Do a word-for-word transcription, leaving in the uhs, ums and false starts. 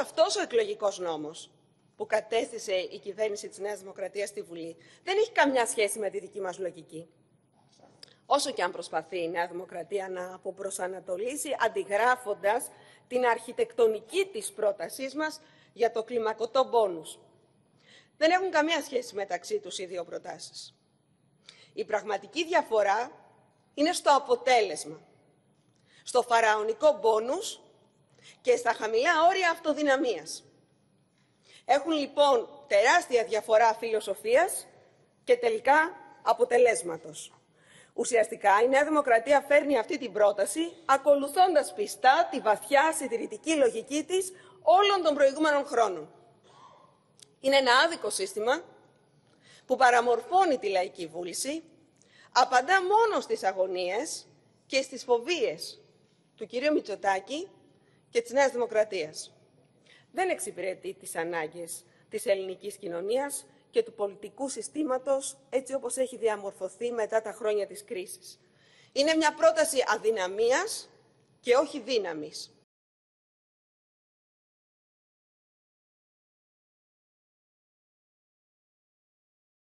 αυτός ο εκλογικός νόμος που κατέστησε η κυβέρνηση της Νέας Δημοκρατίας στη Βουλή δεν έχει καμιά σχέση με τη δική μας λογική. Όσο και αν προσπαθεί η Νέα Δημοκρατία να αποπροσανατολίσει, αντιγράφοντας την αρχιτεκτονική της πρότασής μας για το κλιμακωτό μπόνους. Δεν έχουν καμία σχέση μεταξύ τους οι δύο προτάσεις. Η πραγματική διαφορά είναι στο αποτέλεσμα, στο φαραωνικό μπόνους και στα χαμηλά όρια αυτοδυναμίας. Έχουν λοιπόν τεράστια διαφορά φιλοσοφίας και τελικά αποτελέσματος. Ουσιαστικά η Νέα Δημοκρατία φέρνει αυτή την πρόταση ακολουθώντας πιστά τη βαθιά συντηρητική λογική της όλων των προηγούμενων χρόνων. Είναι ένα άδικο σύστημα που παραμορφώνει τη λαϊκή βούληση, απαντά μόνο στις αγωνίες και στις φοβίες του κυρίου Μητσοτάκη και της Νέας Δημοκρατίας. Δεν εξυπηρετεί τις ανάγκες της ελληνικής κοινωνίας και του πολιτικού συστήματος έτσι όπως έχει διαμορφωθεί μετά τα χρόνια της κρίσης. Είναι μια πρόταση αδυναμίας και όχι δύναμης.